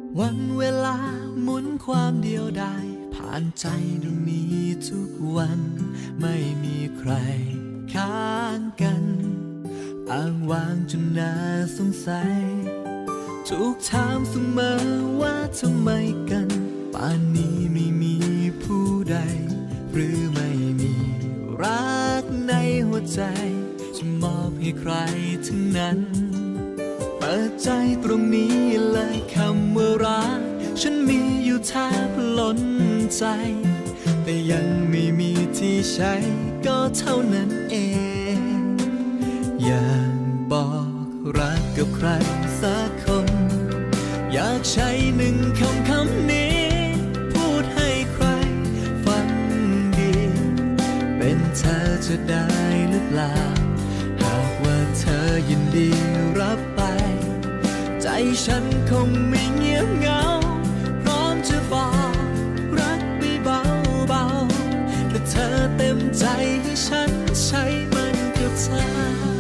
วันเวลาหมุนความเดียวดายผ่านใจดวงนี้ทุกวันไม่มีใครค้างกันอ้างว้างจนน่าสงสัยถูกถามเสมอว่าทำไมกันป่านนี้ไม่มีผู้ใดหรือไม่มีรักในหัวใจจะมอบให้ใครทั้งนั้นเปิดใจตรงนี้เลยคำว่ารักฉันมีอยู่แทบล้นใจแต่ยังไม่มีที่ใช้ก็เท่านั้นเองอยากบอกรักกับใครสักคนอยากใช้หนึ่งคำนี้พูดให้ใครฟังดีเป็นเธอจะได้หรือเปล่าหากว่าเธอยินดีรับไปใจฉันคงไม่เงียบเหงาพร้อมจะบอกรักไปเบาๆแต่เธอเต็มใจให้ฉันใช้มันกับเธอ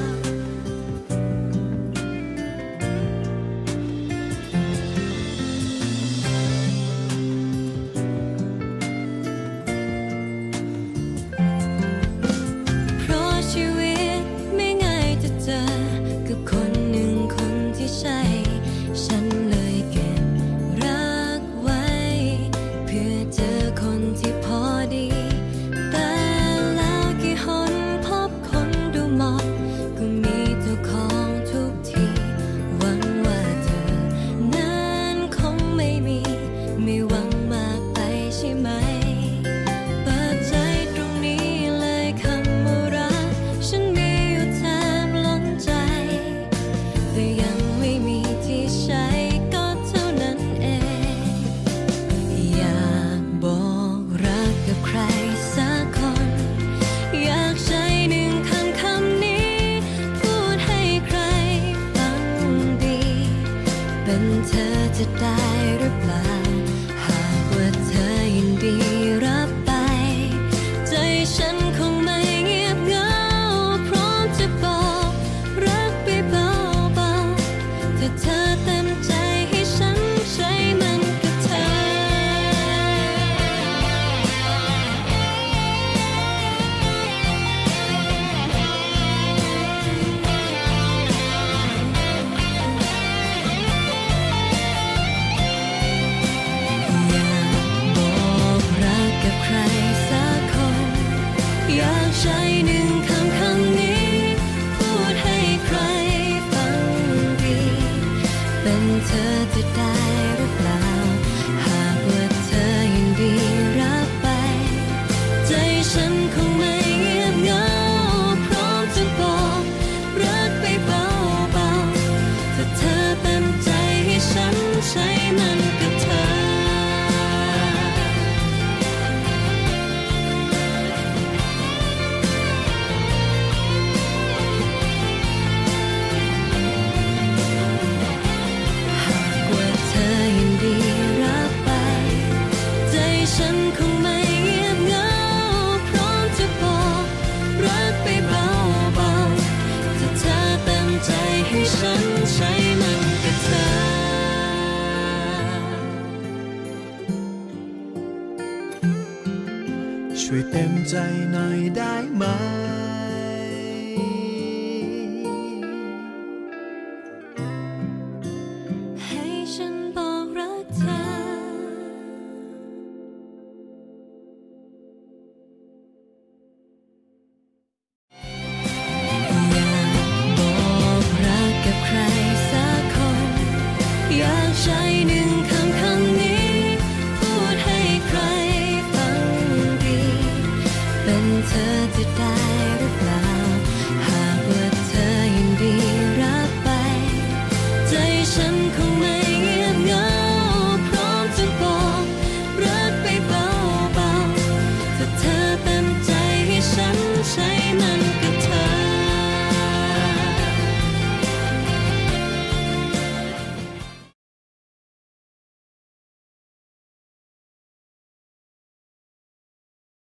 เธอจะได้หรือเปล่าหากว่าเธอยินดีรับไปใจฉันคงไม่เงียบเหงาพร้อมจะบอกรักไปเบาๆถ้าเธอเต็มใจให้ฉันใช้มันกับเธออยากใช้หนึ่งคำนี้พูดให้ใครฟังดีเป็นเธอจะได้หรือเปล่าหากว่าเธอยินดีรับไปใจฉันคงไม่เงียบเหงาพร้อมจะบอกรักไปเบาๆถ้าเธอเต็มใจให้ฉันใช้มันกับเธอฉันคงไม่เงียบเหงาพร้อมจะบอกรักไปเบาๆถ้าเธอเต็มใจให้ฉันใช้มันกับเธอช่วยเต็มใจหน่อยได้ไหม